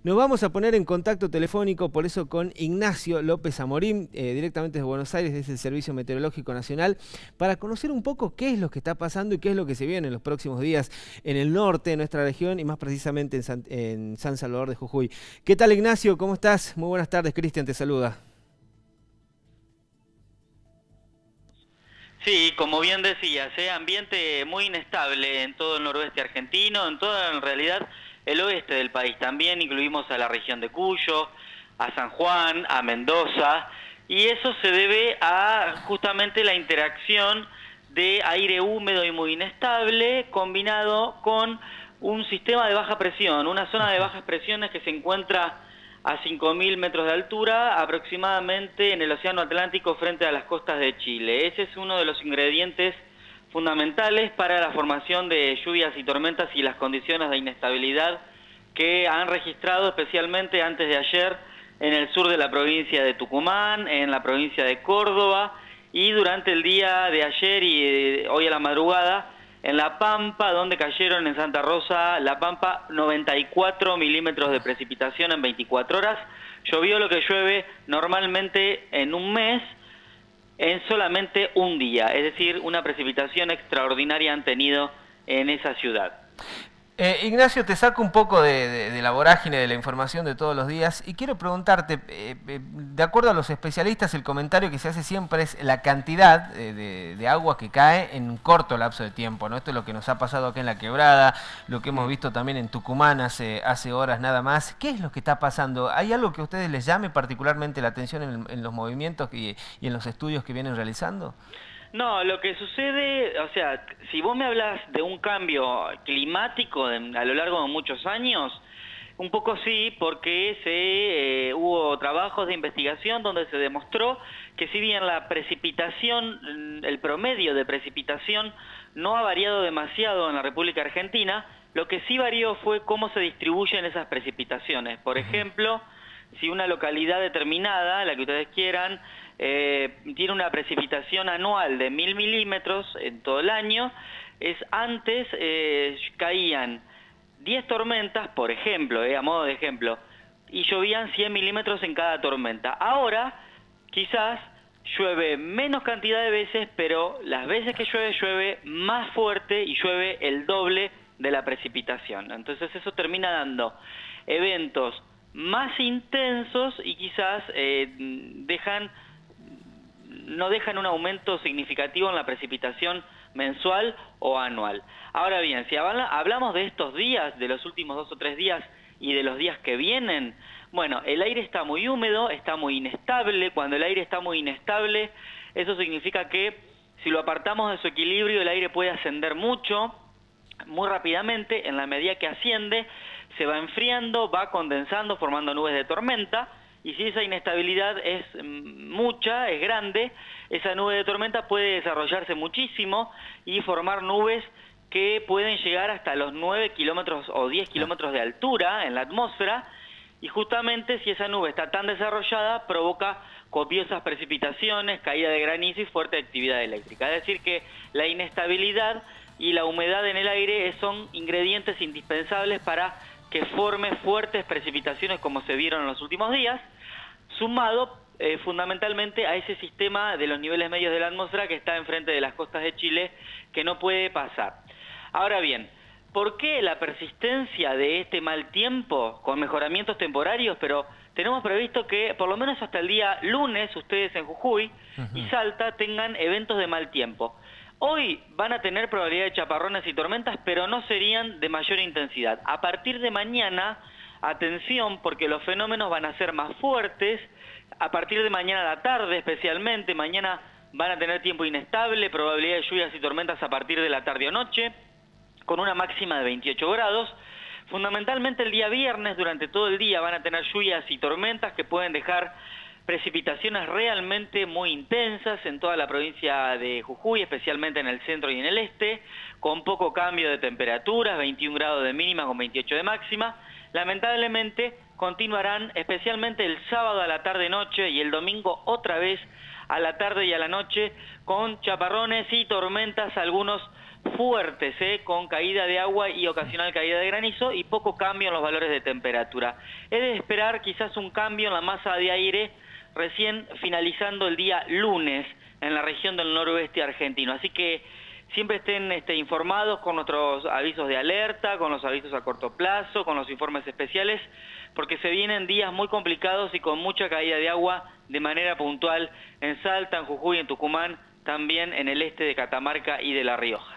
Nos vamos a poner en contacto telefónico, por eso, con Ignacio López Amorim, directamente desde Buenos Aires, desde el Servicio Meteorológico Nacional, para conocer un poco qué es lo que está pasando y qué es lo que se viene en los próximos días en el norte de nuestra región y más precisamente en San Salvador de Jujuy. ¿Qué tal, Ignacio? ¿Cómo estás? Muy buenas tardes, Cristian te saluda. Sí, como bien decías, ambiente muy inestable en todo el noroeste argentino, en toda, en realidad, el oeste del país. También incluimos a la región de Cuyo, a San Juan, a Mendoza, y eso se debe a justamente la interacción de aire húmedo y muy inestable combinado con un sistema de baja presión, una zona de bajas presiones que se encuentra a 5.000 metros de altura, aproximadamente en el Océano Atlántico frente a las costas de Chile. Ese es uno de los ingredientes fundamentales para la formación de lluvias y tormentas y las condiciones de inestabilidad que han registrado especialmente antes de ayer en el sur de la provincia de Tucumán, en la provincia de Córdoba y durante el día de ayer y hoy a la madrugada en La Pampa, donde cayeron en Santa Rosa, La Pampa, 94 milímetros de precipitación en 24 horas. Llovió lo que llueve normalmente en un mes, en solamente un día. Es decir, una precipitación extraordinaria han tenido en esa ciudad. Ignacio, te saco un poco de la vorágine de la información de todos los días y quiero preguntarte, de acuerdo a los especialistas, el comentario que se hace siempre es la cantidad de agua que cae en un corto lapso de tiempo, ¿no? Esto es lo que nos ha pasado acá en La Quebrada, lo que hemos visto también en Tucumán hace horas nada más. ¿Qué es lo que está pasando? ¿Hay algo que a ustedes les llame particularmente la atención en los movimientos y en los estudios que vienen realizando? No, lo que sucede, o sea, si vos me hablas de un cambio climático a lo largo de muchos años, un poco sí, porque hubo trabajos de investigación donde se demostró que si bien la precipitación, el promedio de precipitación no ha variado demasiado en la República Argentina, lo que sí varió fue cómo se distribuyen esas precipitaciones. Por ejemplo, si una localidad determinada, la que ustedes quieran, tiene una precipitación anual de 1.000 milímetros en todo el año, antes caían 10 tormentas, por ejemplo, a modo de ejemplo, y llovían 100 milímetros en cada tormenta. Ahora, quizás llueve menos cantidad de veces, pero las veces que llueve más fuerte y llueve el doble de la precipitación. Entonces eso termina dando eventos más intensos y quizás no dejan un aumento significativo en la precipitación mensual o anual. Ahora bien, si hablamos de estos días, de los últimos 2 o 3 días y de los días que vienen, bueno, el aire está muy húmedo, está muy inestable. Cuando el aire está muy inestable, eso significa que si lo apartamos de su equilibrio, el aire puede ascender mucho, muy rápidamente. En la medida que asciende, se va enfriando, va condensando, formando nubes de tormenta. Y si esa inestabilidad es mucha, es grande, esa nube de tormenta puede desarrollarse muchísimo y formar nubes que pueden llegar hasta los 9 kilómetros o 10 kilómetros de altura en la atmósfera, y justamente si esa nube está tan desarrollada provoca copiosas precipitaciones, caída de granizo y fuerte actividad eléctrica. Es decir que la inestabilidad y la humedad en el aire son ingredientes indispensables para que forme fuertes precipitaciones como se vieron en los últimos días, sumado fundamentalmente a ese sistema de los niveles medios de la atmósfera que está enfrente de las costas de Chile, que no puede pasar. Ahora bien, ¿por qué la persistencia de este mal tiempo con mejoramientos temporarios? Pero tenemos previsto que por lo menos hasta el día lunes ustedes en Jujuy y Salta tengan eventos de mal tiempo. Hoy van a tener probabilidad de chaparrones y tormentas, pero no serían de mayor intensidad. A partir de mañana, atención, porque los fenómenos van a ser más fuertes. A partir de mañana a la tarde especialmente, mañana van a tener tiempo inestable, probabilidad de lluvias y tormentas a partir de la tarde o noche, con una máxima de 28 grados. Fundamentalmente el día viernes, durante todo el día, van a tener lluvias y tormentas que pueden dejar precipitaciones realmente muy intensas en toda la provincia de Jujuy, especialmente en el centro y en el este, con poco cambio de temperaturas, 21 grados de mínima con 28 de máxima. Lamentablemente continuarán especialmente el sábado a la tarde-noche y el domingo otra vez a la tarde y a la noche con chaparrones y tormentas, algunos fuertes, con caída de agua y ocasional caída de granizo y poco cambio en los valores de temperatura. Es de esperar quizás un cambio en la masa de aire recién finalizando el día lunes en la región del noroeste argentino. Así que siempre estén informados con nuestros avisos de alerta, con los avisos a corto plazo, con los informes especiales, porque se vienen días muy complicados y con mucha caída de agua de manera puntual en Salta, en Jujuy, en Tucumán, también en el este de Catamarca y de La Rioja.